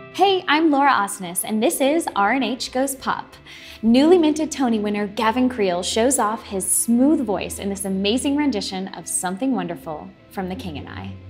Hey, I'm Laura Osnes, and this is R&H Goes Pop. Newly minted Tony winner Gavin Creel shows off his smooth voice in this amazing rendition of Something Wonderful from The King and I.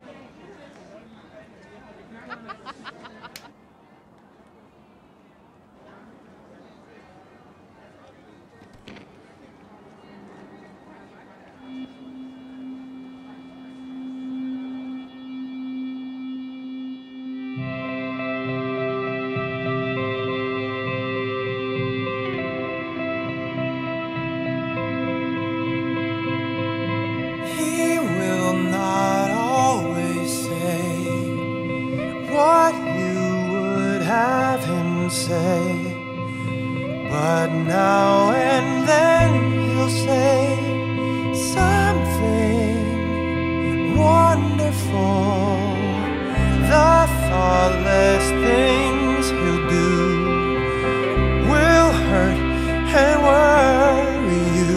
Say, but now and then he'll say something wonderful. The thoughtless things he'll do will hurt and worry you.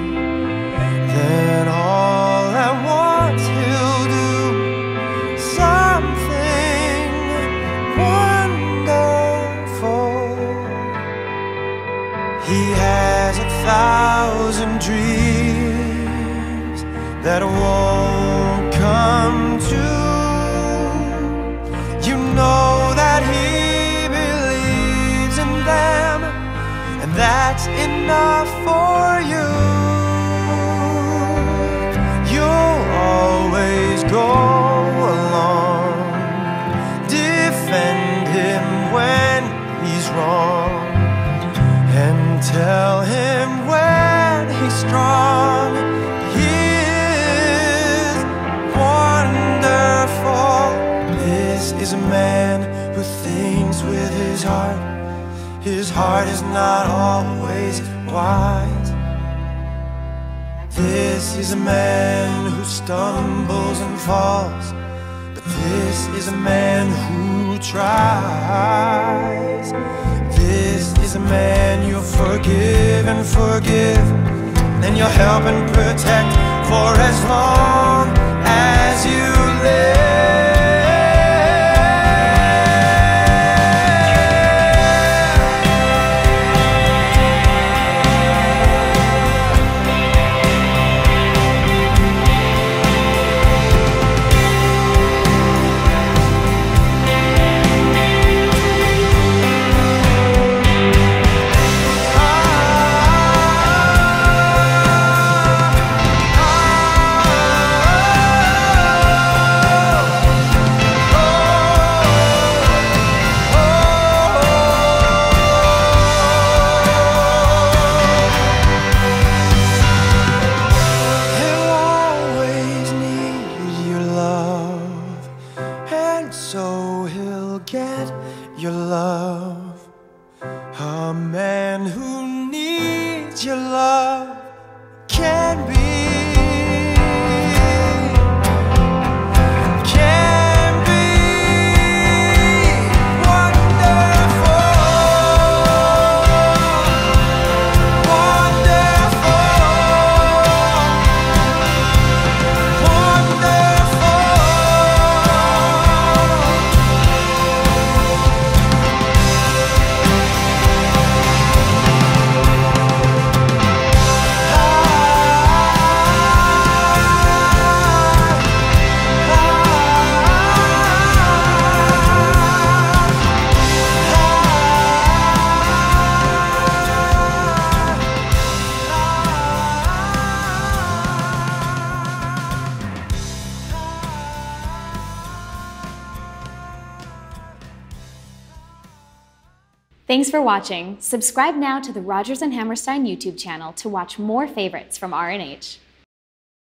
Then all at once he'll do something wonderful. He has 1,000 dreams that won't come true. You know that he believes in them, and that's enough for you. You'll always go along, defend him when he's wrong, and tell him when he's strong. He is wonderful. This is a man who thinks with his heart. His heart is not always wise. This is a man who stumbles and falls, but this is a man who tries. This is a man you'll forgive and forgive, and you'll help and protect for as long as you live. Thanks for watching. Subscribe now to the Rodgers and Hammerstein YouTube channel to watch more favorites from R&H.